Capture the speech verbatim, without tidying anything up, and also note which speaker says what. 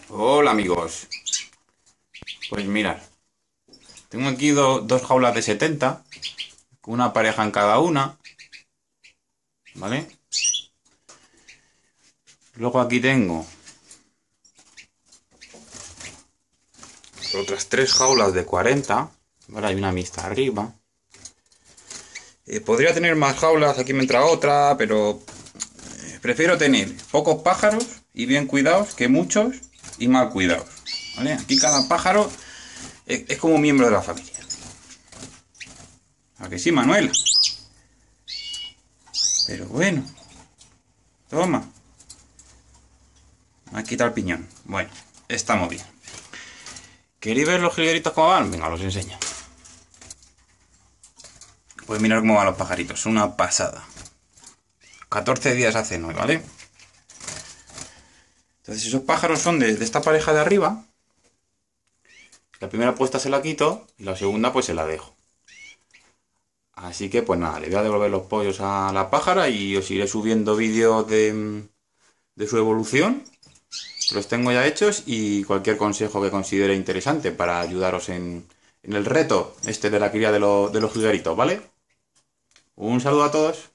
Speaker 1: Hola amigos, pues mirad, tengo aquí do- dos jaulas de setenta, con una pareja en cada una, ¿vale? Luego aquí tengo otras tres jaulas de cuarenta, ¿vale? Hay una mixta arriba. Eh, podría tener más jaulas, aquí me entra otra, pero eh, prefiero tener pocos pájaros y bien cuidados que muchos y mal cuidados, ¿vale? Aquí cada pájaro es, es como un miembro de la familia. ¿A que sí, Manuel? Pero bueno, toma. Me ha quitado el piñón. Bueno, estamos bien. ¿Queréis ver los jilgueritos cómo van? Venga, os enseño. Pues mirar cómo van los pajaritos. Es una pasada. catorce días hace nueve, ¿vale? Entonces esos pájaros son de, de esta pareja de arriba. La primera puesta se la quito y la segunda pues se la dejo. Así que pues nada, le voy a devolver los pollos a la pájara y os iré subiendo vídeos de, de su evolución. Los tengo ya hechos y cualquier consejo que considere interesante para ayudaros en, en el reto este de la cría de, lo- de los jilgueritos, ¿vale? Un saludo a todos.